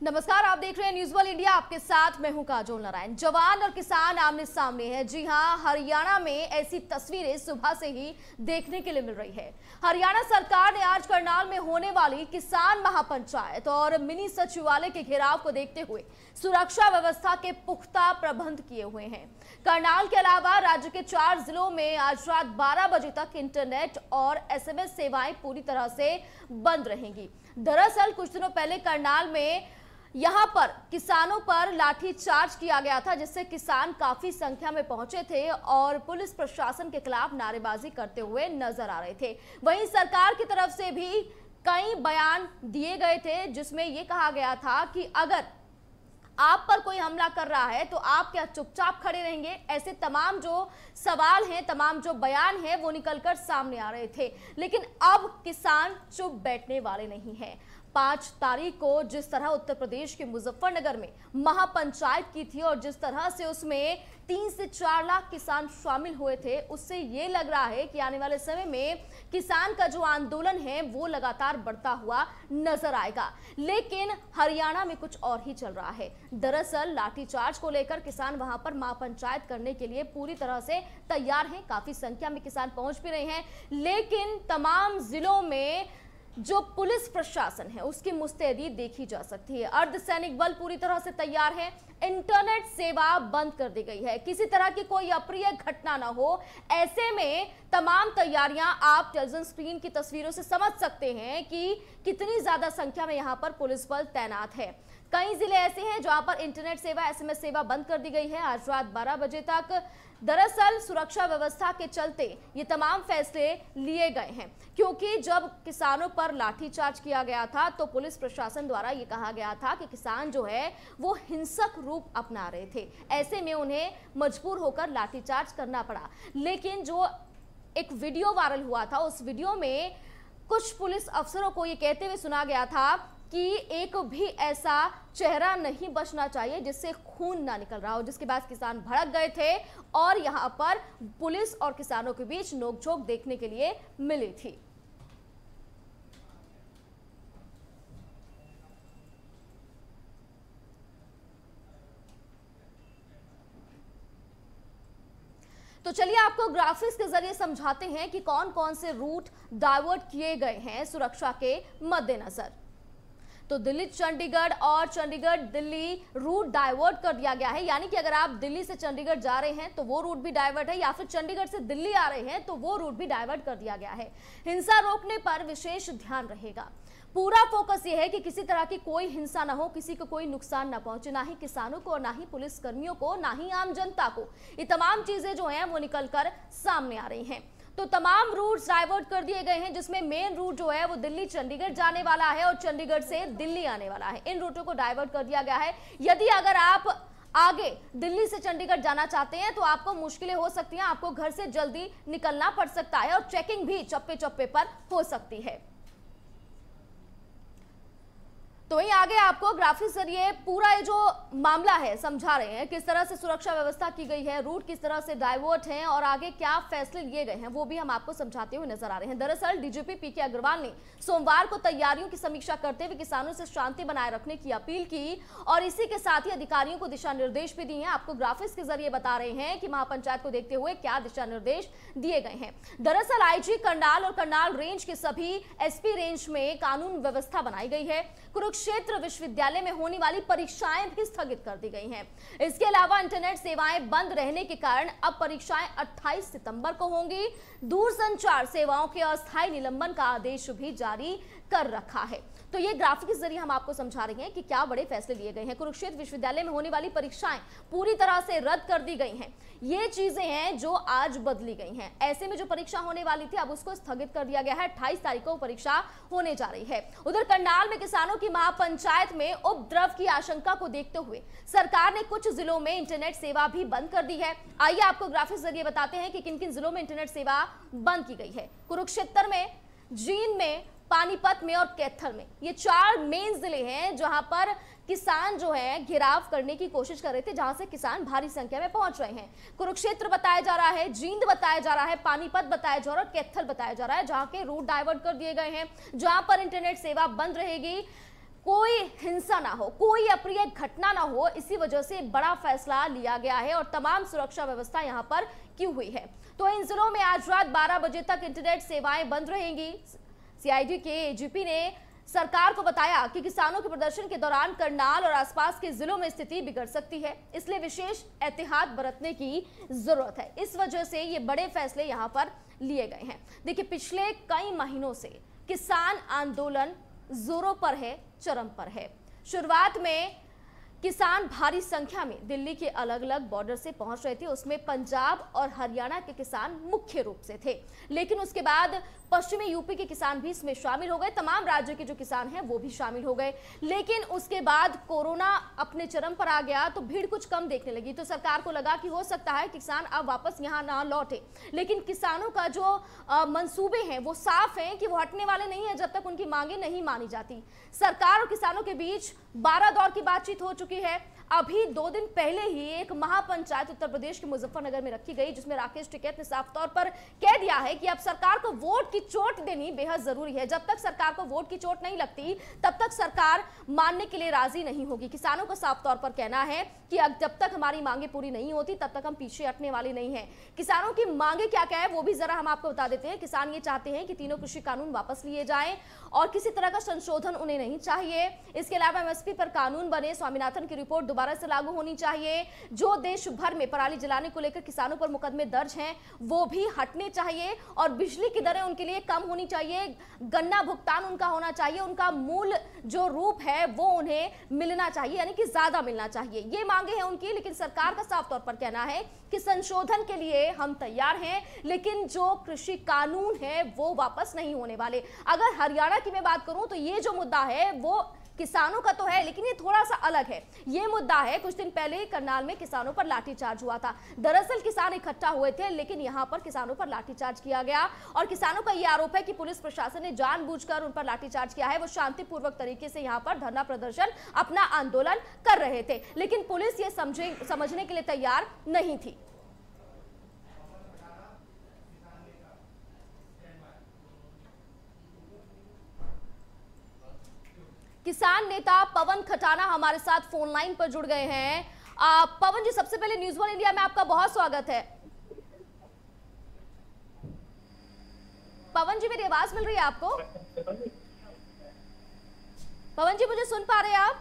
नमस्कार, आप देख रहे हैं न्यूज वर्ल्ड इंडिया। आपके साथ मैं हूं काजोल नारायण। जवान और किसान आमने सामने हैं। जी हां, हरियाणा में ऐसी तस्वीरें सुबह से ही देखने के लिए मिल रही है। हरियाणा सरकार ने आज करनाल में होने वाली किसान महापंचायत और मिनी सचिवालय के घेराव को देखते हुए सुरक्षा व्यवस्था के पुख्ता प्रबंध किए हुए हैं। करनाल के अलावा राज्य के 4 जिलों में आज रात 12 बजे तक इंटरनेट और SMS सेवाएं पूरी तरह से बंद रहेंगी। दरअसल कुछ दिनों पहले करनाल में यहां पर किसानों पर लाठीचार्ज किया गया था, जिससे किसान काफी संख्या में पहुंचे थे और पुलिस प्रशासन के खिलाफ नारेबाजी करते हुए नजर आ रहे थे। वहीं सरकार की तरफ से भी कई बयान दिए गए थे, जिसमें यह कहा गया था कि अगर आप पर कोई हमला कर रहा है तो आप क्या चुपचाप खड़े रहेंगे। ऐसे तमाम जो सवाल हैं, तमाम जो बयान हैं, वो निकलकर सामने आ रहे थे। लेकिन अब किसान चुप बैठने वाले नहीं हैं। 5 तारीख को जिस तरह उत्तर प्रदेश के मुजफ्फरनगर में महापंचायत की थी और जिस तरह से उसमें 3 से 4 लाख किसान शामिल हुए थे, उससे ये लग रहा है कि आने वाले समय में किसान का जो आंदोलन है वो लगातार बढ़ता हुआ नजर आएगा। लेकिन हरियाणा में कुछ और ही चल रहा है। दरअसल लाठीचार्ज को लेकर किसान वहां पर महापंचायत करने के लिए पूरी तरह से तैयार हैं। काफी संख्या में किसान पहुंच भी रहे हैं, लेकिन तमाम जिलों में जो पुलिस प्रशासन है उसकी मुस्तैदी देखी जा सकती है। अर्धसैनिक बल पूरी तरह से तैयार है। इंटरनेट सेवा बंद कर दी गई है। किसी तरह की कोई अप्रिय घटना ना हो, ऐसे में तमाम तैयारियां आप टेलीविजन स्क्रीन की तस्वीरों से समझ सकते हैं कि कितनी ज्यादा संख्या में यहां पर पुलिस बल तैनात है। कई जिले ऐसे हैं जहां पर इंटरनेट सेवा, SMS सेवा बंद कर दी गई है आज रात 12 बजे तक। दरअसल सुरक्षा व्यवस्था के चलते ये तमाम फैसले लिए गए हैं, क्योंकि जब किसानों पर लाठीचार्ज किया गया था तो पुलिस प्रशासन द्वारा ये कहा गया था कि किसान जो है वो हिंसक रूप अपना रहे थे। ऐसे में उन्हें मजबूर होकर लाठीचार्ज करना पड़ा। लेकिन जो एक वीडियो वायरल हुआ था, उस वीडियो में कुछ पुलिस अफसरों को ये कहते हुए सुना गया था कि एक भी ऐसा चेहरा नहीं बचना चाहिए जिससे खून ना निकल रहा हो, जिसके बाद किसान भड़क गए थे और यहां पर पुलिस और किसानों के बीच नोकझोंक देखने के लिए मिली थी। तो चलिए आपको ग्राफिक्स के जरिए समझाते हैं कि कौन कौन से रूट डाइवर्ट किए गए हैं सुरक्षा के मद्देनजर। तो दिल्ली चंडीगढ़ और चंडीगढ़ दिल्ली रूट डाइवर्ट कर दिया गया है, यानी कि अगर आप दिल्ली से चंडीगढ़ जा रहे हैं तो वो रूट भी डाइवर्ट है, या फिर चंडीगढ़ से दिल्ली आ रहे हैं तो वो रूट भी डाइवर्ट कर दिया गया है। हिंसा रोकने पर विशेष ध्यान रहेगा। पूरा फोकस ये है कि किसी तरह की कोई हिंसा ना हो, किसी को कोई नुकसान ना पहुंचे, ना ही किसानों को, ना ही पुलिस कर्मियों को, ना ही आम जनता को। ये तमाम चीजें जो हैं वो निकलकर सामने आ रही हैं। तो तमाम रूट्स डाइवर्ट कर दिए गए हैं, जिसमें मेन रूट जो है वो दिल्ली चंडीगढ़ जाने वाला है और चंडीगढ़ से दिल्ली आने वाला है। इन रूटों को डाइवर्ट कर दिया गया है। यदि अगर आप आगे दिल्ली से चंडीगढ़ जाना चाहते हैं तो आपको मुश्किलें हो सकती हैं, आपको घर से जल्दी निकलना पड़ सकता है और चेकिंग भी चप्पे चप्पे पर हो सकती है। तो वहीं आगे आपको ग्राफिक्स जरिए पूरा ये जो मामला है समझा रहे हैं, किस तरह से सुरक्षा व्यवस्था की गई है, रूट किस तरह से डाइवर्ट हैं और आगे क्या फैसले लिए गए हैं, वो भी हम आपको समझाते हुए नजर आ रहे हैं। दरअसल DGP PK अग्रवाल ने सोमवार को तैयारियों की समीक्षा करते हुए किसानों से शांति बनाए रखने की अपील की और इसी के साथ ही अधिकारियों को दिशा निर्देश भी दिए हैं। आपको ग्राफिक्स के जरिए बता रहे हैं कि महापंचायत को देखते हुए क्या दिशा निर्देश दिए गए हैं। दरअसल IG करनाल और करनाल रेंज के सभी SP रेंज में कानून व्यवस्था बनाई गई है। कुरुक्षेत्र विश्वविद्यालय में होने वाली परीक्षाएं भी स्थगित कर दी गई हैं। इसके अलावा इंटरनेट सेवाएं बंद रहने के कारण अब परीक्षाएं 28 सितंबर को होंगी। दूरसंचार सेवाओं के अस्थायी निलंबन का आदेश भी जारी कर रखा है। तो ये ग्राफिक के जरिए हम आपको समझा रहे हैं कि क्या बड़े फैसले लिए गए हैं। कुरुक्षेत्र विश्वविद्यालय में होने वाली परीक्षाएं पूरी तरह से रद्द कर दी गई हैं। ये चीजें हैं जो आज बदली गई हैं। ऐसे में जो परीक्षा होने वाली थी अब उसको स्थगित कर दिया गया है। 28 तारीख को परीक्षा होने जा रही है। उधर करनाल में किसानों की महापंचायत में उपद्रव की आशंका को देखते हुए सरकार ने कुछ जिलों में इंटरनेट सेवा भी बंद कर दी है। आइए आपको ग्राफिक्स जरिए बताते हैं कि किन किन जिलों में इंटरनेट सेवा बंद की गई है। कुरुक्षेत्र में, जींद में, पानीपत में और कैथल में, ये 4 मेन जिले हैं जहां पर किसान जो है घेराव करने की कोशिश कर रहे थे, जहां से किसान भारी संख्या में पहुंच रहे हैं। कुरुक्षेत्र बताया जा रहा है, जींद बताया जा रहा है, पानीपत बताया जा रहा है और कैथल बताया जा रहा है, जहां के रूट डाइवर्ट कर दिए गए हैं, जहां पर इंटरनेट सेवा बंद रहेगी। कोई हिंसा ना हो, कोई अप्रिय घटना ना हो, इसी वजह से बड़ा फैसला लिया गया है और तमाम सुरक्षा व्यवस्था यहां पर की हुई है। तो इन जिलों में आज रात 12 बजे तक इंटरनेट सेवाएं बंद रहेंगी। सीआईडी के एजीपी ने सरकार को बताया कि किसानों के प्रदर्शन के दौरान करनाल और आसपास के जिलों में स्थिति बिगड़ सकती है, इसलिए विशेष एहतियात बरतने की जरूरत है। इस वजह से ये बड़े फैसले यहां पर लिए गए हैं। देखिए, पिछले कई महीनों से किसान आंदोलन जोरों पर है, चरम पर है। शुरुआत में किसान भारी संख्या में दिल्ली के अलग अलग बॉर्डर से पहुंच रहे थे, उसमें पंजाब और हरियाणा के किसान मुख्य रूप से थे, लेकिन उसके बाद पश्चिमी यूपी के किसान भी इसमें शामिल हो गए, तमाम राज्यों के जो किसान हैं वो भी शामिल हो गए। लेकिन उसके बाद कोरोना अपने चरम पर आ गया तो भीड़ कुछ कम देखने लगी, तो सरकार को लगा कि हो सकता है किसान अब वापस यहाँ ना लौटे। लेकिन किसानों का जो मंसूबे हैं वो साफ हैं कि वो हटने वाले नहीं है जब तक उनकी मांगे नहीं मानी जाती। सरकार और किसानों के बीच 12 दौर की बातचीत हो चुकी है। अभी 2 दिन पहले ही एक महापंचायत उत्तर प्रदेश के मुजफ्फरनगर में रखी गई, जिसमें राकेश टिकैत ने साफ तौर पर कह दिया है कि अब सरकार को वोट की चोट देनी बेहद जरूरी है। जब तक सरकार को वोट की चोट नहीं लगती तब तक सरकार मानने के लिए राजी नहीं होगी। किसानों का साफ तौर पर कहना है कि जब तक हमारी मांगे पूरी नहीं होती तब तक हम पीछे हटने वाले नहीं हैं। किसानों की मांगे क्या क्या है वो भी जरा हम आपको बता देते हैं। किसान ये चाहते हैं कि तीनों कृषि कानून वापस लिए जाएं और किसी तरह का संशोधन उन्हें नहीं चाहिए। इसके अलावा एमएसपी पर कानून बने, स्वामीनाथन की रिपोर्ट दोबारा से लागू होनी चाहिए। जो देश भर में पराली जलाने को लेकर किसानों पर मुकदमे दर्ज हैं वो भी हटने चाहिए और बिजली की दरें उनके लिए कम होनी चाहिए। गन्ना भुगतान उनका होना चाहिए, उनका मूल जो रूप है वो उन्हें मिलना चाहिए, यानी कि ज्यादा मिलना चाहिए। ये मांगे हैं उनकी, लेकिन सरकार का साफ तौर पर कहना है कि संशोधन के लिए हम तैयार हैं, लेकिन जो कृषि कानून है वो वापस नहीं होने वाले। अगर हरियाणा की मैं बात करूं तो ये जो मुद्दा है वो किसानों का तो है, लेकिन ये थोड़ा सा अलग है। ये मुद्दा है, कुछ दिन पहले करनाल में किसानों पर लाठीचार्ज हुआ था। दरअसल किसान इकट्ठा हुए थे, लेकिन यहां पर किसानों पर लाठीचार्ज किया गया और किसानों का यह आरोप है कि पुलिस प्रशासन ने जानबूझकर उन पर लाठीचार्ज किया है। वो शांतिपूर्वक तरीके से यहां पर धरना प्रदर्शन, अपना आंदोलन कर रहे थे, लेकिन पुलिस ये समझने के लिए तैयार नहीं थी। किसान नेता पवन खटाना हमारे साथ फोन लाइन पर जुड़ गए हैं। पवन जी, सबसे पहले न्यूज़ वन इंडिया में आपका बहुत स्वागत है। पवन जी, मेरी आवाज मिल रही है आपको? पवन जी, मुझे सुन पा रहे हैं आप?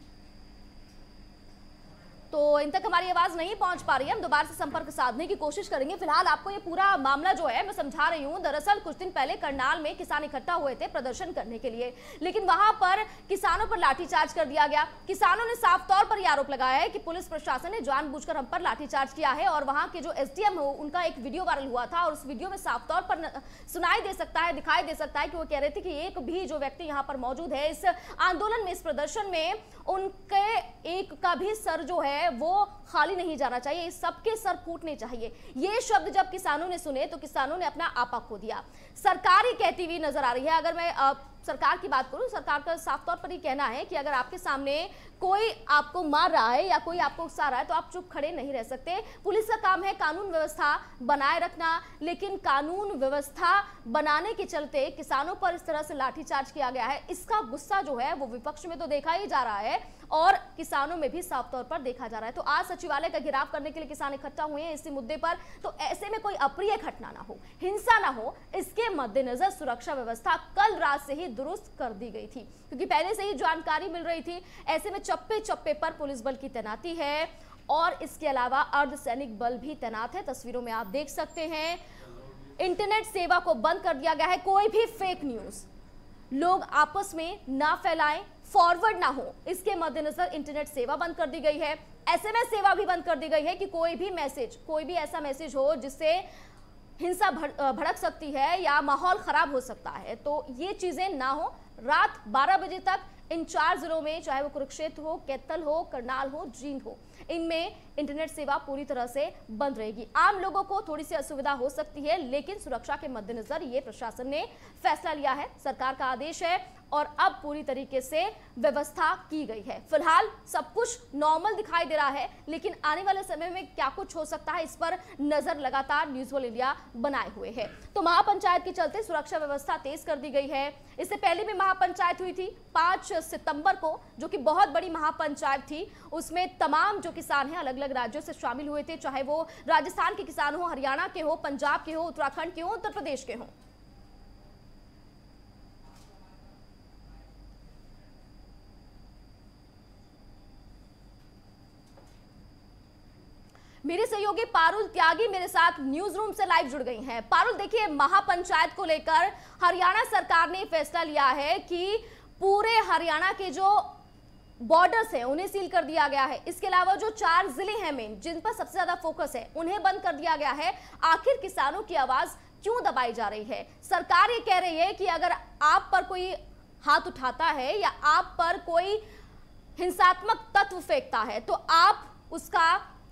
तो इन तक हमारी आवाज नहीं पहुंच पा रही है, हम दोबारा से संपर्क साधने की कोशिश करेंगे। फिलहाल आपको ये पूरा मामला जो है मैं समझा रही हूं। दरअसल कुछ दिन पहले करनाल में किसान इकट्ठा हुए थे प्रदर्शन करने के लिए, लेकिन वहां पर किसानों पर लाठीचार्ज कर दिया गया। किसानों ने साफ तौर पर यह आरोप लगाया है कि पुलिस प्रशासन ने जानबूझकर हम पर लाठीचार्ज किया है और वहां के जो एसडीएम हो उनका एक वीडियो वायरल हुआ था और उस वीडियो में साफ तौर पर सुनाई दे सकता है, दिखाई दे सकता है कि वो कह रहे थे कि एक भी जो व्यक्ति यहाँ पर मौजूद है इस आंदोलन में, इस प्रदर्शन में, उनके एक का भी सर जो है वो खाली नहीं जाना चाहिए, सबके सर फूटने चाहिए। ये शब्द जब किसानों ने सुने तो किसानों ने अपना आपा खो दिया। सरकार ही कहती हुई नजर आ रही है। अगर मैं सरकार की बात करूं, सरकार का साफ तौर पर ही कहना है कि अगर आपके सामने कोई आपको मार रहा है या कोई आपको उकसा रहा है तो आप चुप खड़े नहीं रह सकते। पुलिस का काम है कानून व्यवस्था बनाए रखना, लेकिन कानून व्यवस्था बनाने के चलते किसानों पर इस तरह से लाठीचार्ज किया गया है। इसका गुस्सा जो है वो विपक्ष में तो देखा ही जा रहा है और किसानों में भी साफ तौर पर देखा जा रहा है। तो आज सचिवालय का घेराव करने के लिए किसान इकट्ठा हुए हैं इसी मुद्दे पर। तो ऐसे में कोई अप्रिय घटना ना हो, हिंसा ना हो, इसके मद्देनजर सुरक्षा व्यवस्था कल रात से ही दुरुस्त कर दी गई थी, क्योंकि पहले से ही जानकारी मिल रही थी। ऐसे में चप्पे चप्पे पर पुलिस बल की तैनाती है और इसके अलावा अर्धसैनिक बल भी तैनात है। तस्वीरों में आप देख सकते हैं इंटरनेट सेवा को बंद कर दिया गया है। कोई भी फेक न्यूज लोग आपस में ना फैलाएं, फॉरवर्ड ना हो, इसके मद्देनजर इंटरनेट सेवा बंद कर दी गई है। एसएमएस सेवा भी बंद कर दी गई है कि कोई भी मैसेज, कोई भी ऐसा मैसेज हो जिससे हिंसा भड़क सकती है या माहौल खराब हो सकता है, तो ये चीजें ना हो। रात 12 बजे तक इन 4 जिलों में, चाहे वो कुरुक्षेत्र हो, कैथल हो, करनाल हो, जींद हो, इनमें इंटरनेट सेवा पूरी तरह से बंद रहेगी। आम लोगों को थोड़ी सी असुविधा हो सकती है, लेकिन सुरक्षा के मद्देनजर ये प्रशासन ने फैसला लिया है, सरकार का आदेश है और अब पूरी तरीके से व्यवस्था की गई है। फिलहाल सब कुछ नॉर्मल दिखाई दे रहा है, लेकिन आने वाले समय में क्या कुछ हो सकता है इस पर नजर लगातार न्यूज़ वर्ल्ड इंडिया बनाए हुए है। तो महापंचायत के चलते सुरक्षा व्यवस्था तेज कर दी गई है। इससे पहले भी महापंचायत हुई थी 5 सितंबर को, जो कि बहुत बड़ी महापंचायत थी। उसमें तमाम जो किसान हैं अलग अलग राज्यों से शामिल हुए थे, चाहे वो राजस्थान के किसान हो, हरियाणा के हो, पंजाब के हो, उत्तराखंड के हो, उत्तर प्रदेश के हो। मेरे सहयोगी पारुल त्यागी मेरे साथ न्यूज रूम से लाइव जुड़ गई हैं। पारुल, देखिए, महापंचायत को लेकर हरियाणा सरकार ने फैसला लिया है कि पूरे हरियाणा के जो बॉर्डर्स हैं उन्हें सील कर दिया गया है। इसके अलावा जो 4 जिले हैं मेन, जिन पर सबसे ज्यादा फोकस है, उन्हें बंद कर दिया गया है। आखिर किसानों की आवाज क्यों दबाई जा रही है? सरकार ये कह रही है कि अगर आप पर कोई हाथ उठाता है या आप पर कोई हिंसात्मक तत्व फेंकता है तो आप उसका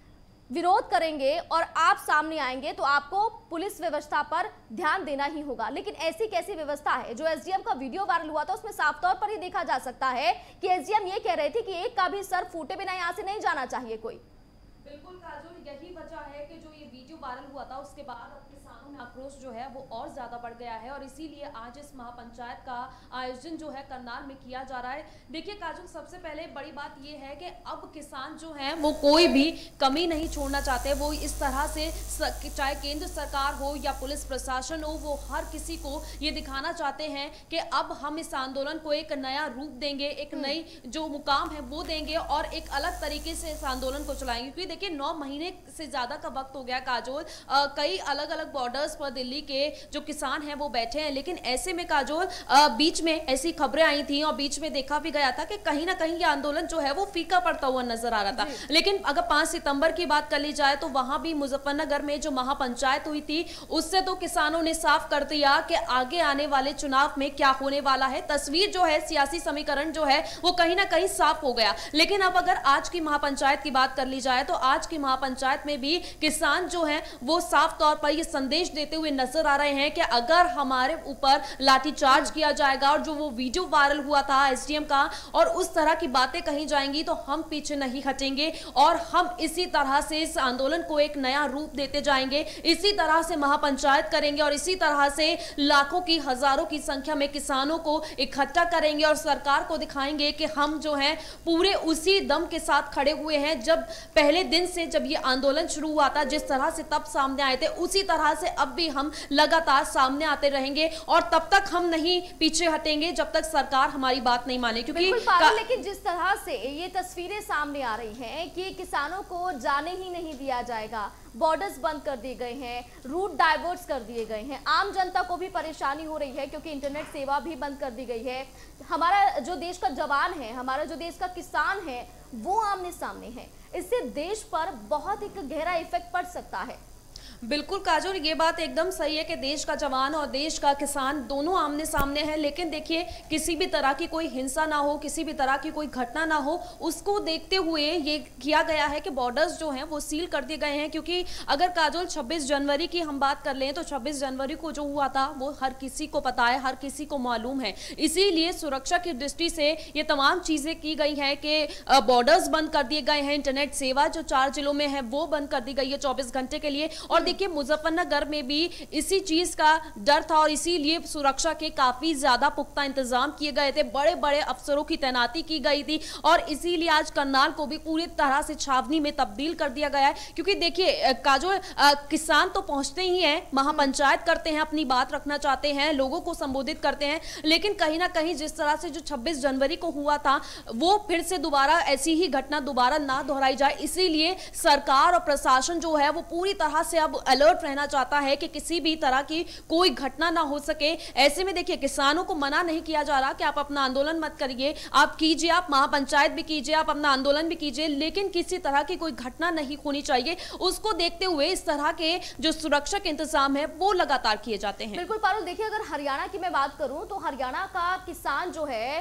विरोध करेंगे और आप सामने आएंगे तो आपको पुलिस व्यवस्था पर ध्यान देना ही होगा। लेकिन ऐसी कैसी व्यवस्था है? जो एसडीएम का वीडियो वायरल हुआ था उसमें साफ तौर पर ही देखा जा सकता है कि एसडीएम ये कह रहे थे कि एक का भी सर फूटे बिना यहां से नहीं जाना चाहिए कोई। बिल्कुल काजोल, यही वजह है कि जो ये वीडियो वायरल हुआ था उसके बाद अब किसानों में आक्रोश जो है वो और ज्यादा बढ़ गया है और इसीलिए आज इस महापंचायत का आयोजन जो है करनाल में किया जा रहा है। देखिए काजोल, सबसे पहले बड़ी बात ये है कि अब किसान जो है वो कोई भी कमी नहीं छोड़ना चाहते। वो इस तरह से चाहे केंद्र सरकार हो या पुलिस प्रशासन हो, वो हर किसी को ये दिखाना चाहते हैं कि अब हम इस आंदोलन को एक नया रूप देंगे, एक नई जो मुकाम है वो देंगे और एक अलग तरीके से इस आंदोलन को चलाएंगे। क्योंकि देखिए 9 महीने से ज्यादा का वक्त हो गया काजोल, कई अलग अलग बॉर्डर्स पर दिल्ली के जो किसान हैं वो बैठे हैं, लेकिन ऐसे में काजोल बीच में ऐसी खबरें आई थी और बीच में देखा भी गया था कि कहीं ना कहीं ये आंदोलन जो है वो फीका पड़ता हुआ नजर आ रहा था। लेकिन अगर 5 सितंबर की बात कर ली जाए तो वहां भी मुजफ्फरनगर में जो महापंचायत हुई थी उससे तो किसानों ने साफ कर दिया कि आगे आने वाले चुनाव में क्या होने वाला है। तस्वीर जो है, सियासी समीकरण जो है वो कहीं ना कहीं साफ हो गया। लेकिन अब अगर आज की महापंचायत की बात कर ली जाए तो आज की महापंचायत में भी किसान जो हैं वो साफ तौर पर ये संदेश देते हुए नजर आ रहे हैं कि अगर हमारे ऊपर लाठीचार्ज किया जाएगा और जो वो वीडियो वायरल हुआ था एसडीएम का और उस तरह की बातें कही जाएंगी तो हम पीछे नहीं हटेंगे और हम इसी तरह से इस आंदोलन को एक नया रूप देते जाएंगे, इसी तरह से महापंचायत करेंगे और इसी तरह से लाखों की, हजारों की संख्या में किसानों को इकट्ठा करेंगे और सरकार को दिखाएंगे कि हम जो हैं पूरे उसी दम के साथ खड़े हुए हैं जब पहले दिन से जब ये आंदोलन शुरू हुआ था, जिस तरह से तब सामने आए थे उसी तरह से अब भी हम लगातार सामने आते रहेंगे और तब तक हम नहीं पीछे हटेंगे जब तक सरकार हमारी बात नहीं माने। क्योंकि लेकिन जिस तरह से ये तस्वीरें सामने आ रही हैं कि किसानों को जाने ही नहीं दिया जाएगा, बॉर्डर्स बंद कर दिए गए हैं, रूट डाइवर्ट्स कर दिए गए हैं, आम जनता को भी परेशानी हो रही है क्योंकि इंटरनेट सेवा भी बंद कर दी गई है। हमारा जो देश का जवान है, हमारा जो देश का किसान है वो आमने सामने है। इससे देश पर बहुत एक गहरा इफेक्ट पड़ सकता है। बिल्कुल काजोल, ये बात एकदम सही है कि देश का जवान और देश का किसान दोनों आमने सामने हैं। लेकिन देखिए किसी भी तरह की कोई हिंसा ना हो, किसी भी तरह की कोई घटना ना हो, उसको देखते हुए ये किया गया है कि बॉर्डर्स जो हैं वो सील कर दिए गए हैं। क्योंकि अगर काजोल 26 जनवरी की हम बात कर लें तो 26 जनवरी को जो हुआ था वो हर किसी को पता है, हर किसी को मालूम है। इसीलिए सुरक्षा की दृष्टि से ये तमाम चीजें की गई हैं कि बॉर्डर्स बंद कर दिए गए हैं, इंटरनेट सेवा जो 4 जिलों में है वो बंद कर दी गई है 24 घंटे के लिए। और देखिए मुजफ्फरनगर में भी इसी चीज का डर था और इसीलिए सुरक्षा के काफी ज्यादा पुख्ता इंतजाम किए गए थे, बड़े बड़े अफसरों की तैनाती की गई थी और इसीलिए आज करनाल को भी पूरी तरह से छावनी में तब्दील कर दिया गया है। क्योंकि देखिए काजोल, किसान तो पहुंचते ही हैं, महापंचायत करते हैं, अपनी बात रखना चाहते हैं, लोगों को संबोधित करते हैं, लेकिन कहीं ना कहीं जिस तरह से जो 26 जनवरी को हुआ था वो फिर से दोबारा ऐसी ही घटना दोबारा ना दोहराई जाए, इसीलिए सरकार और प्रशासन जो है वो पूरी तरह से अब अलर्ट रहना चाहता है कि किसी भी तरह की कोई घटना ना हो सके। ऐसे में देखिए किसानों को मना नहीं किया जा रहा कि आप अपना आंदोलन मत करिए, आप कीजिए, आप महापंचायत भी कीजिए, आप अपना आंदोलन भी कीजिए, लेकिन किसी तरह की कोई घटना नहीं होनी चाहिए। उसको देखते हुए इस तरह के जो सुरक्षा के इंतजाम है वो लगातार किए जाते हैं। बिल्कुल पारुल, देखिए अगर हरियाणा की मैं बात करूं तो हरियाणा का किसान जो है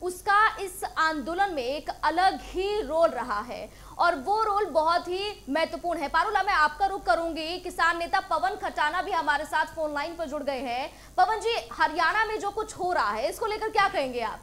उसका इस आंदोलन में एक अलग ही रोल रहा है और वो रोल बहुत ही महत्वपूर्ण है। पारुला, मैं आपका रुख करूंगी। किसान नेता पवन खटाना भी हमारे साथ फोन लाइन पर जुड़ गए हैं। पवन जी, हरियाणा में जो कुछ हो रहा है इसको लेकर क्या कहेंगे आप?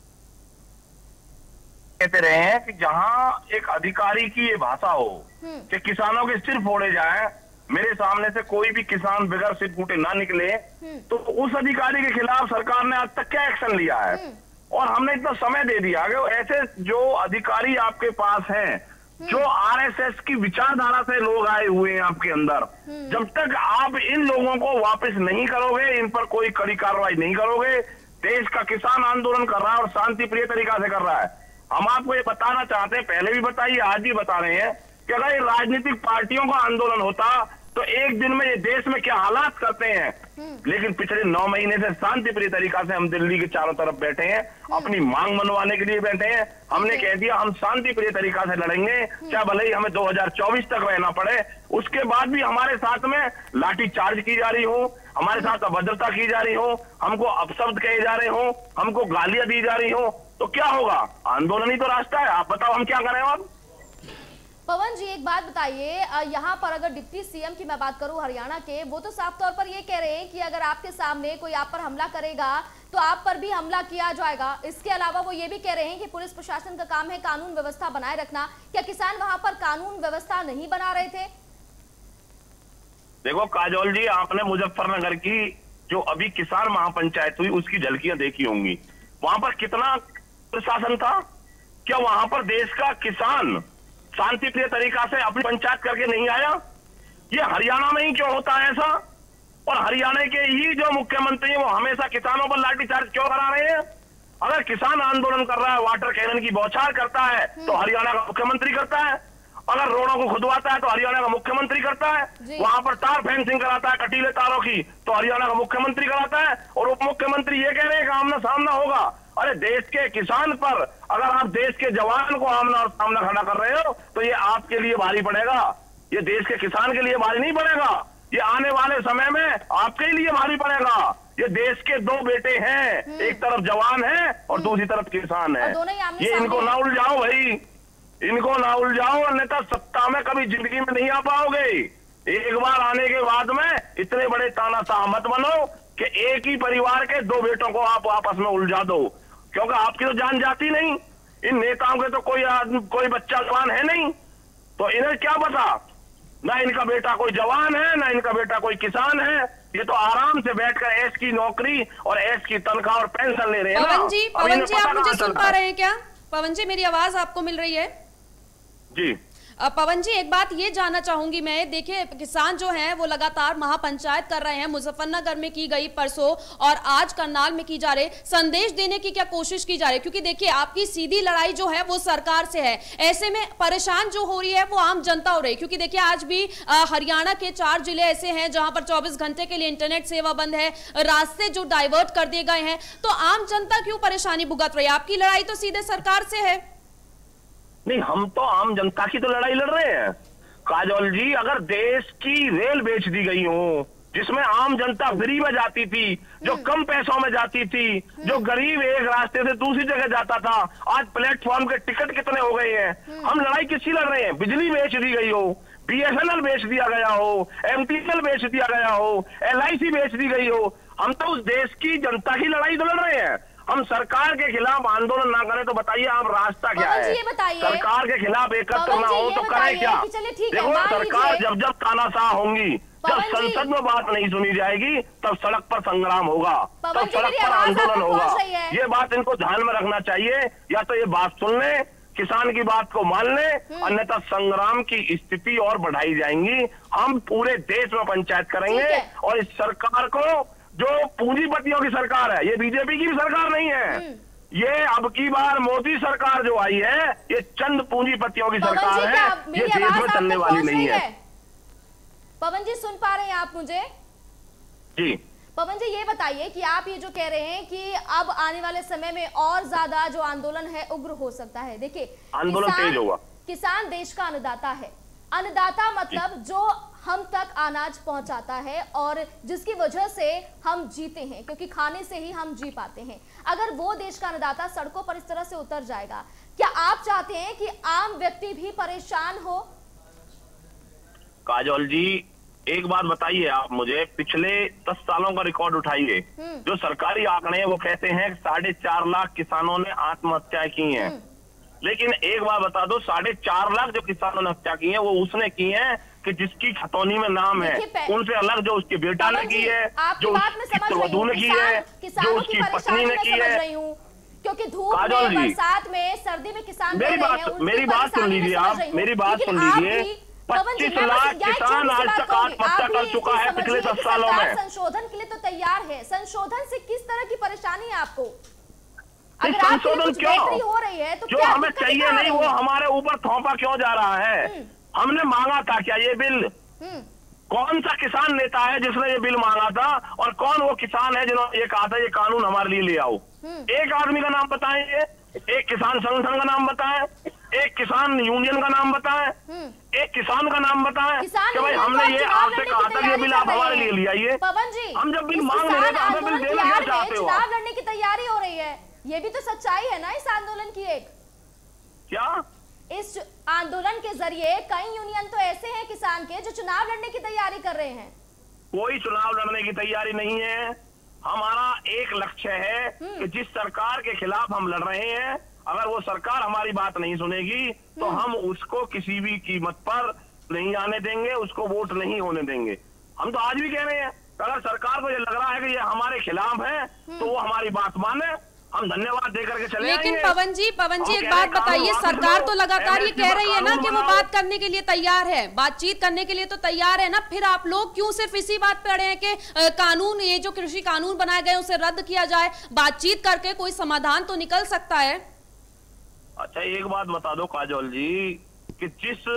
कहते रहे हैं कि जहां एक अधिकारी की ये भाषा हो कि किसानों के सिर फोड़े जाएं, मेरे सामने से कोई भी किसान बगैर सिर फूटे ना निकले, तो उस अधिकारी के खिलाफ सरकार ने आज तक क्या एक्शन लिया है? और हमने इतना समय दे दिया कि ऐसे जो अधिकारी आपके पास हैं, जो आरएसएस की विचारधारा से लोग आए हुए हैं आपके अंदर, जब तक आप इन लोगों को वापस नहीं करोगे, इन पर कोई कड़ी कार्रवाई नहीं करोगे, देश का किसान आंदोलन कर रहा है और शांति प्रिय तरीका से कर रहा है। हम आपको ये बताना चाहते हैं, पहले भी बताइए, आज भी बता रहे हैं कि अगर ये राजनीतिक पार्टियों का आंदोलन होता तो एक दिन में ये देश में क्या हालात करते हैं। लेकिन पिछले 9 महीने से शांति प्रिय तरीका से हम दिल्ली के चारों तरफ बैठे हैं, अपनी मांग मनवाने के लिए बैठे हैं। हमने कह दिया हम शांति प्रिय तरीका से लड़ेंगे, चाहे भले ही हमें 2024 तक रहना पड़े। उसके बाद भी हमारे साथ में लाठी चार्ज की जा रही हो, हमारे साथ अभद्रता की जा रही हो, हमको अपशब्द कहे जा रहे हो, हमको गालियां दी जा रही हो, तो क्या होगा? आंदोलन ही तो रास्ता है। आप बताओ हम क्या करें अब? पवन जी, एक बात बताइए, यहाँ पर अगर डिप्टी सीएम की मैं बात करूं हरियाणा के, वो तो साफ तौर पर ये कह रहे हैं कि अगर आपके सामने कोई आप पर हमला करेगा तो आप पर भी हमला किया जाएगा। इसके अलावा वो ये भी कह रहे हैं कि पुलिस प्रशासन का काम है कानून व्यवस्था बनाए रखना। क्या किसान वहां पर कानून व्यवस्था नहीं बना रहे थे? देखो काजोल जी, आपने मुजफ्फरनगर की जो अभी किसान महापंचायत हुई उसकी झलकियां देखी होंगी। वहां पर कितना प्रशासन था? क्या वहां पर देश का किसान शांति प्रिय तरीका से अपनी पंचायत करके नहीं आया? ये हरियाणा में ही क्यों होता है ऐसा? और हरियाणा के ही जो मुख्यमंत्री हैं वो हमेशा किसानों पर लाठीचार्ज क्यों करा रहे हैं? अगर किसान आंदोलन कर रहा है, वाटर कैनन की बौछार करता है तो हरियाणा का मुख्यमंत्री करता है। अगर रोडों को खुदवाता है तो हरियाणा का मुख्यमंत्री करता है। वहां पर तार फेंसिंग कराता है कटीले तारों की तो हरियाणा का मुख्यमंत्री कराता है। और उप मुख्यमंत्री ये कह रहे हैं कि आमना सामना होगा। अरे देश के किसान पर अगर आप देश के जवान को आमना और सामना खड़ा कर रहे हो तो ये आपके लिए भारी पड़ेगा, ये देश के किसान के लिए भारी नहीं पड़ेगा। ये आने वाले समय में आपके लिए भारी पड़ेगा। ये देश के 2 बेटे हैं, एक तरफ जवान है और दूसरी तरफ किसान है। ये इनको ना उलझाओ भाई, इनको ना उलझाओ, अन्यथा सत्ता में कभी जिंदगी में नहीं आ पाओगे। एक बार आने के बाद में इतने बड़े तानाशाह मत बनो कि एक ही परिवार के 2 बेटों को आप आपस में उलझा दो, क्योंकि आपकी तो जान जाती नहीं। इन नेताओं के तो कोई बच्चा जवान है नहीं, तो इन्हें क्या पता? ना इनका बेटा कोई जवान है, ना इनका बेटा कोई किसान है। ये तो आराम से बैठकर ऐश की नौकरी और ऐश की तनख्वाह और पेंशन ले रहे हैं। पवन जी, आप मुझे सुन पा रहे हैं क्या? पवन जी, मेरी आवाज आपको मिल रही है? जी पवन जी, एक बात ये जानना चाहूंगी मैं, देखिए किसान जो हैं वो लगातार महापंचायत कर रहे हैं, मुजफ्फरनगर में की गई परसों और आज करनाल में की जा रही, संदेश देने की क्या कोशिश की जा रही है? क्योंकि देखिए आपकी सीधी लड़ाई जो है वो सरकार से है, ऐसे में परेशान जो हो रही है वो आम जनता हो रही है। क्योंकि देखिए आज भी हरियाणा के 4 जिले ऐसे हैं जहां पर 24 घंटे के लिए इंटरनेट सेवा बंद है, रास्ते जो डाइवर्ट कर दिए गए हैं, तो आम जनता क्यों परेशानी भुगत रही है? आपकी लड़ाई तो सीधे सरकार से है। नहीं, हम तो आम जनता की तो लड़ाई लड़ रहे हैं काजोल जी। अगर देश की रेल बेच दी गई हो, जिसमें आम जनता फ्री में जाती थी, जो कम पैसों में जाती थी, जो गरीब एक रास्ते से दूसरी जगह जाता था, आज प्लेटफॉर्म के टिकट कितने हो गए हैं। हम लड़ाई किसकी लड़ रहे हैं? बिजली बेच दी गई हो, BSNL बेच दिया गया हो, MTNL बेच दिया गया हो, LIC बेच दी गई हो। हम तो उस देश की जनता की लड़ाई तो लड़ रहे हैं। हम सरकार के खिलाफ आंदोलन ना करें तो बताइए आप रास्ता क्या है? सरकार के खिलाफ एकत्र ना हो तो करें क्या? देखो सरकार जब तानाशाह होंगी, जब संसद में बात नहीं सुनी जाएगी तब सड़क पर संग्राम होगा, तब सड़क पर आंदोलन होगा। ये बात इनको ध्यान में रखना चाहिए। या तो ये बात सुन ले, किसान की बात को मान ले, अन्यथा संग्राम की स्थिति और बढ़ाई जाएंगी। हम पूरे देश में पंचायत करेंगे और इस सरकार को, जो पूंजीपतियों की सरकार है, ये बीजेपी की भी सरकार नहीं है, ये अब की बार मोदी सरकार जो आई है ये चंद पूंजीपतियों की सरकार है, ये देश में चलने वाली नहीं है। पवन जी, सुन पा रहे हैं आप मुझे? जी पवन जी, ये बताइए कि आप ये जो कह रहे हैं कि अब आने वाले समय में और ज्यादा जो आंदोलन है उग्र हो सकता है। देखिए आंदोलन तेज होगा। किसान देश का अन्नदाता है। अन्नदाता मतलब जो हम तक अनाज पहुंचाता है और जिसकी वजह से हम जीते हैं, क्योंकि खाने से ही हम जी पाते हैं। अगर वो देश का अन्नदाता सड़कों पर इस तरह से उतर जाएगा, क्या आप चाहते हैं कि आम व्यक्ति भी परेशान हो? काजोल जी, एक बात बताइए आप मुझे, पिछले 10 सालों का रिकॉर्ड उठाइए। जो सरकारी आंकड़े हैं वो कहते हैं 4.5 लाख किसानों ने आत्महत्या की हैं। लेकिन एक बात बता दो, 4.5 लाख जो किसानों ने हत्या की है वो उसने की है कि जिसकी खतौनी में नाम है, उनसे अलग जो उसके बेटा ने की है, जो उसकी वधू ने की है, जो उसकी पत्नी ने की है। क्योंकि धूप में, बरसात में, सर्दी में किसान मेरी बात सुन लीजिए आप, मेरी बात सुन लीजिए। 25 लाख किसान आज तक आत्महत्या कर चुका है पिछले 10 सालों में। संशोधन के लिए तो तैयार है, संशोधन से किस तरह की परेशानी है आपको? अगर संशोधन क्यों हो रही है तो जो हमें चाहिए नहीं वो हमारे ऊपर थोपा क्यों जा रहा है? हमने मांगा था क्या ये बिल? कौन सा किसान नेता है जिसने ये बिल मांगा था, और कौन वो किसान है जिन्होंने ये कहा था ये कानून हमारे लिए ले आओ? एक आदमी का नाम बताएं, एक किसान संगठन का नाम बताएं, एक किसान यूनियन का नाम बताएं, एक किसान का नाम बताएं कि भाई हमने ये आपसे कहा था ये बिल आप हमारे लिए ले आइए। पवन जी, हम जब बिल मांग रहे थे हमें बिल देना क्या चाहते हो? चुनाव लड़ने की तैयारी हो रही है, ये भी तो सच्चाई है ना इस आंदोलन की एक। क्या इस आंदोलन के जरिए कई यूनियन तो ऐसे हैं किसान के जो चुनाव लड़ने की तैयारी कर रहे हैं? कोई चुनाव लड़ने की तैयारी नहीं है। हमारा एक लक्ष्य है कि जिस सरकार के खिलाफ हम लड़ रहे हैं, अगर वो सरकार हमारी बात नहीं सुनेगी तो हम उसको किसी भी कीमत पर नहीं आने देंगे, उसको वोट नहीं होने देंगे। हम तो आज भी कह रहे हैं, अगर सरकार को ये लग रहा है कि ये हमारे खिलाफ है तो वो हमारी बात माने, हम धन्यवाद देकर के चले लेकिन पवन जी एक बात बताइए, सरकार तो लगातार ये कह रही है ना कि वो बात करने के लिए तैयार है, बातचीत करने के लिए तो तैयार है ना, फिर आप लोग क्यों सिर्फ इसी बात पे अड़े हैं कि कानून, ये जो कृषि कानून बनाए गए उसे रद्द किया जाए? बातचीत करके कोई समाधान तो निकल सकता है। अच्छा एक बात बता दो काजोल जी, कि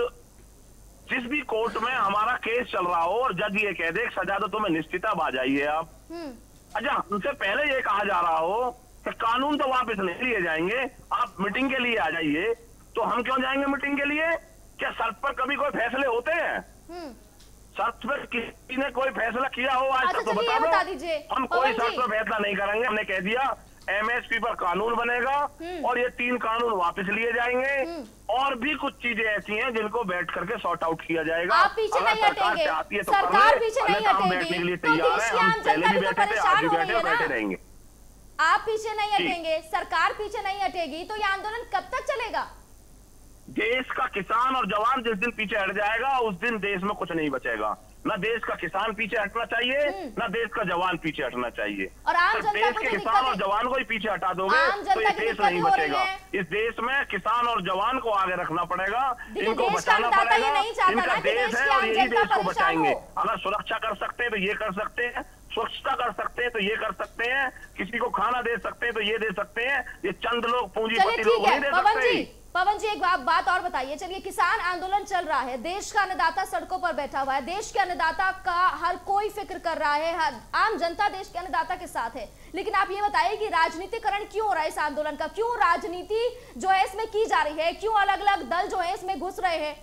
जिस भी कोर्ट में हमारा केस चल रहा हो और जज ये कह दे सजा तो तुम्हें निश्चित अब आ जाइए आप, अच्छा उनसे पहले ये कहा जा रहा हो कि कानून तो वापस नहीं लिए जाएंगे, आप मीटिंग के लिए आ जाइए, तो हम क्यों जाएंगे मीटिंग के लिए? क्या शर्त पर कभी कोई फैसले होते हैं? शर्त पर किसी ने कोई फैसला किया हो आज तक तो बता दो। हम कोई शर्त पर फैसला नहीं करेंगे। हमने कह दिया MSP पर कानून बनेगा और ये 3 कानून वापस लिए जाएंगे, और भी कुछ चीजें ऐसी हैं जिनको बैठ करके सॉर्ट आउट किया जाएगा। आप पीछे नहीं हटेंगे, सरकार पीछे नहीं हटेगी, बैठने के लिए तैयार है, हम पहले भी बैठे थे, आज भी बैठे रहेंगे। आप पीछे नहीं हटेंगे, सरकार पीछे नहीं हटेगी, तो ये आंदोलन कब तक चलेगा? देश का किसान और जवान जिस दिन पीछे हट जाएगा उस दिन देश में कुछ नहीं बचेगा। न देश का किसान पीछे हटना चाहिए, न देश का जवान पीछे हटना चाहिए। और आम जनता देश के किसान और जवान को ही पीछे हटा दोगे तो ये देश नहीं बचेगा। इस देश में किसान और जवान को आगे रखना पड़ेगा, इनको बचाना पड़ेगा। इनका देश है और यही देश को बचाएंगे। अगर सुरक्षा कर सकते हैं तो ये कर सकते हैं, स्वच्छता कर सकते हैं तो ये कर सकते हैं, किसी को खाना दे सकते हैं तो ये दे सकते हैं। ये चंद लोग पूंजीपति लोग नहीं दे सकते। पवन जी एक बात और बताइए, चलिए किसान आंदोलन चल रहा है, देश का अन्नदाता सड़कों पर बैठा हुआ है, देश के अन्नदाता का हर कोई फिक्र कर रहा है, आम जनता देश के अन्नदाता के साथ है, लेकिन आप ये बताइए कि राजनीतिकरण क्यों हो रहा है इस आंदोलन का? क्यों राजनीति जो है इसमें की जा रही है? क्यों अलग अलग दल जो है इसमें घुस रहे हैं?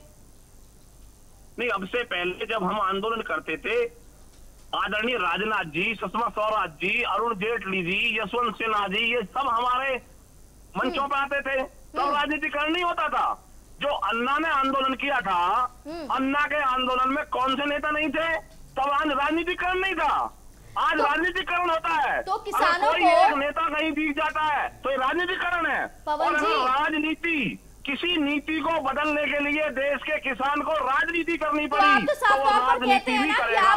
नहीं, अब से पहले जब हम आंदोलन करते थे, आदरणीय राजनाथ जी, सुषमा स्वराज जी, अरुण जेटली जी, यशवंत सिन्हा जी, ये सब हमारे मंचों पर आते थे, तब राजनीतिकरण नहीं होता था। जो अन्ना ने आंदोलन किया था, अन्ना के आंदोलन में कौन से नेता नहीं थे? तब आज राजनीतिकरण नहीं था, आज राजनीतिकरण होता है। तो किसानों कोई एक नेता कहीं दिख जाता है तो ये राजनीतिकरण है। और राजनीति, किसी नीति को बदलने के लिए देश के किसान को राजनीति करनी पड़ी तो वो राजनीति भी करेगा।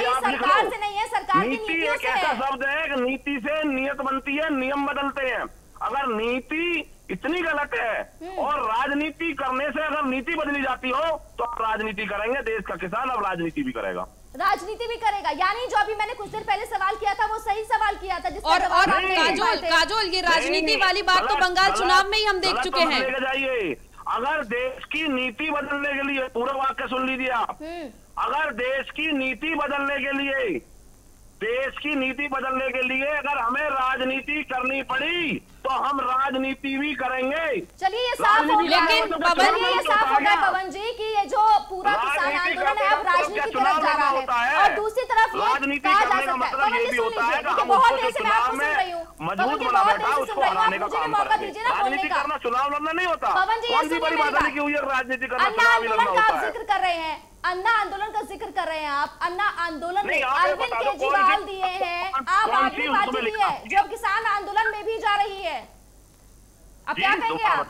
नीति एक ऐसा शब्द है कि नीति से नियत बनती है, नियम बदलते हैं। अगर नीति इतनी गलत है और राजनीति करने से अगर नीति बदली जाती हो तो आप राजनीति करेंगे, देश का किसान अब राजनीति भी करेगा। राजनीति भी करेगा, यानी जो अभी मैंने कुछ देर पहले सवाल किया था वो सही सवाल किया था। और काजोल ये राजनीति वाली बात तो बंगाल चुनाव में ही हम देख चुके हैं। लेके जाइए, अगर देश की नीति बदलने के लिए, पूरा वाक्य सुन लीजिए आप, अगर देश की नीति बदलने के लिए देश की नीति बदलने के लिए अगर हमें राजनीति करनी पड़ी तो हम राजनीति भी करेंगे। चलिए ये साफ हो गया, लेकिन ये साफ हो गया पवन जी कि ये जो पूरा किसान आंदोलन है अब राजनीति की तरफ जा रहा है और दूसरी तरफ ये कहा जा सकता है। पवन जी सुन लीजिए, बहुत देर से मैं आपको सुन रही हूँ, पवन जी बहुत देर से सुन रही हूँ, मुझे भी मौका दीजिए ना बोलने का। चुनाव लड़ना नहीं होता पवन जी, ये सुनिए राजनीति अन्ना आंदोलन का आप जिक्र कर रहे हैं, अन्ना आंदोलन का जिक्र कर रहे हैं आप। अन्ना आंदोलन में अरविंद केजरीवाल दिए हैं, आप आदमी पार्टी दी है जो किसान आंदोलन में भी जा रही है, अब क्या कहेंगे आप?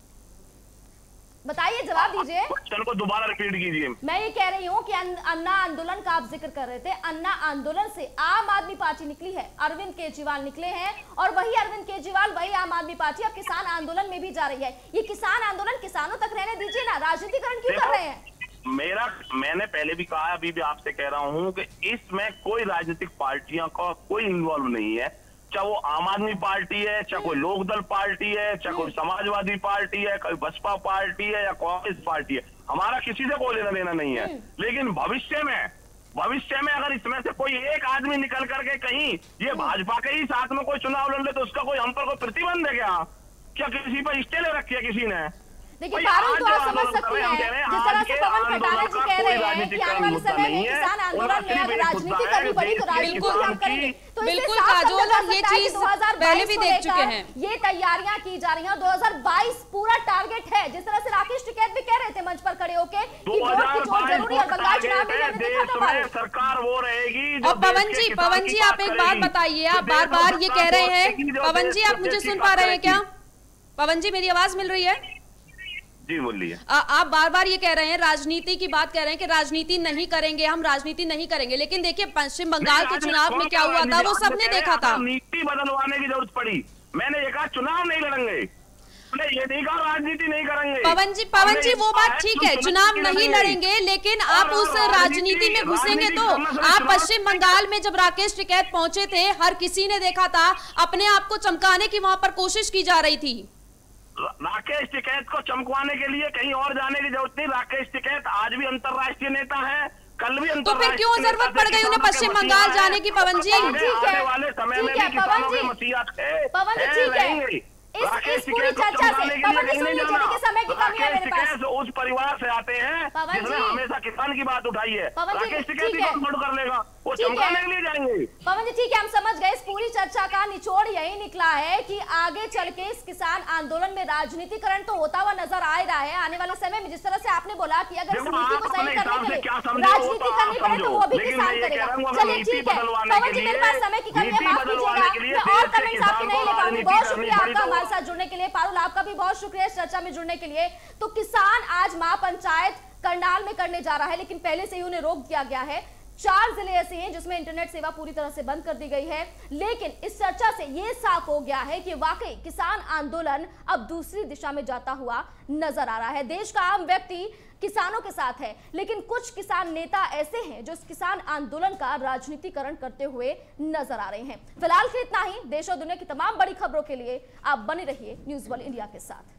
बताइए, जवाब दीजिए। क्वेश्चन को दोबारा रिपीट कीजिए। मैं ये कह रही हूँ कि अन्ना आंदोलन का आप जिक्र कर रहे थे, अन्ना आंदोलन से आम आदमी पार्टी निकली है, अरविंद केजरीवाल निकले हैं और वही अरविंद केजरीवाल वही आम आदमी पार्टी अब किसान आंदोलन में भी जा रही है। ये किसान आंदोलन किसानों तक रहने दीजिए ना, राजनीतिकरण क्यों कर रहे हैं? मैंने पहले भी कहा, अभी भी आपसे कह रहा हूं कि इसमें कोई राजनीतिक पार्टियों का कोई इन्वॉल्व नहीं है, चाहे वो आम आदमी पार्टी है, चाहे कोई लोकदल पार्टी है, चाहे कोई समाजवादी पार्टी है, कोई बसपा पार्टी है या कांग्रेस पार्टी है, हमारा किसी से कोई लेना देना नहीं है। लेकिन भविष्य में अगर इसमें से कोई एक आदमी निकल करके कहीं ये भाजपा के ही साथ में कोई चुनाव लड़ ले तो उसका कोई हम पर कोई प्रतिबंध है क्या किसी पर स्टे ले रखी है किसी ने? देखिए फारूक, तो आप समझ सकते हैं जिस तरह से पवन खटाना जी कह रहे हैं कि आने वाले समय में किसान आंदोलन में अगर राजनीति करनी पड़ी तो राजनीति हम करेंगे। तो बिल्कुल काजोल, और ये चीज पहले भी देख चुके हैं, ये तैयारियां की जा रही हैं। 2022 पूरा टारगेट है, जिस तरह से राकेश टिकैत भी कह रहे थे मंच पर खड़े होके कि वोट की चोट जरूरी है, बंगाल चुनाव में हमने देखा था सरकार वो रहेगी। और पवन जी आप एक बात बताइए, आप बार बार ये कह रहे हैं, पवन जी आप मुझे सुन पा रहे हैं क्या? पवन जी मेरी आवाज मिल रही है? जी बोलिए। आप बार बार ये कह रहे हैं, राजनीति की बात कह रहे हैं कि राजनीति नहीं करेंगे, हम राजनीति नहीं करेंगे, लेकिन देखिए पश्चिम बंगाल के चुनाव में क्या हुआ था वो सबने देखा था। नीति बदलवाने की जरूरत पड़ी, मैंने ये कहा चुनाव नहीं लड़ेंगे, ये नहीं कहा राजनीति नहीं करेंगे। पवन जी वो बात ठीक है, चुनाव नहीं लड़ेंगे, लेकिन आप उस राजनीति में घुसेंगे तो आप पश्चिम बंगाल में जब राकेश टिकैत पहुंचे थे, हर किसी ने देखा था, अपने आप को चमकाने की वहां पर कोशिश की जा रही थी। राकेश टिकैत को चमकवाने के लिए कहीं और जाने की जरूरत नहीं, राकेश टिकैत आज भी अंतर्राष्ट्रीय नेता है, कल भी तो फिर क्यों जरूरत पड़ गई उन्हें पश्चिम बंगाल जाने की? पवन जी आने वाले समय में भी किसानों के मसीहा थे, रहेंगे। इस पूरी चर्चा से पवन जी सुन लीजिए, देखिए समय की कमी है मेरे पास। उस परिवार से आते हैं जिसने हमेशा किसान की बात उठाई है, राकेश टिकैत भी कर लेगा, वो चमकाने के लिए जाएंगे। पवन जी ठीक है, हम समझ गए। इस पूरी चर्चा का निचोड़ यही निकला है कि आगे चल के इस किसान आंदोलन में राजनीतिकरण तो होता हुआ नजर आ रहा है आने वाले समय में। जिस तरह से आपने बोला कि अगर इस नीति को सही करने के लिए राजनीति करनी पड़े तो वो भी किसान करेगा। चलिए ठीक है पवन जी, मेरे पास समय की कमी है, माफ कीजिएगा, मैं और कमेंट्स आपके नहीं ले पाऊंगी। बहुत शुक्रिया आपका हमारे साथ जुड़ने के लिए। पारुल आपका भी बहुत शुक्रिया इस चर्चा में जुड़ने के लिए। तो किसान आज महापंचायत करनाल में करने जा रहा है, लेकिन पहले से ही उन्हें रोक दिया गया है। 4 जिले ऐसे हैं जिसमें इंटरनेट सेवा पूरी तरह से बंद कर दी गई है। लेकिन इस चर्चा से यह साफ हो गया है कि वाकई किसान आंदोलन अब दूसरी दिशा में जाता हुआ नजर आ रहा है। देश का आम व्यक्ति किसानों के साथ है, लेकिन कुछ किसान नेता ऐसे हैं जो इस किसान आंदोलन का राजनीतिकरण करते हुए नजर आ रहे हैं। फिलहाल इतना ही। देश और दुनिया की तमाम बड़ी खबरों के लिए आप बने रहिए न्यूज़ वर्ल्ड इंडिया के साथ।